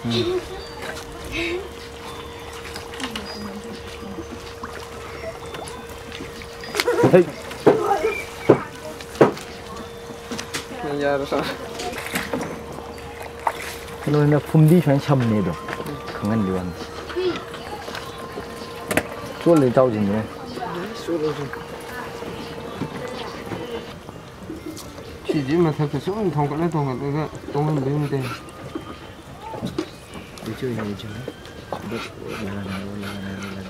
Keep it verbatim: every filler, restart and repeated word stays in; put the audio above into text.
Hey. Kalau nak phumdi macam cam ni tu, kangen dia. Suruh le tahu je ni. Suruh je. Chỉ mà thật sự không thông cái này thông cái này thông cái này đây. Đi chơi gì chơi? Được là là là là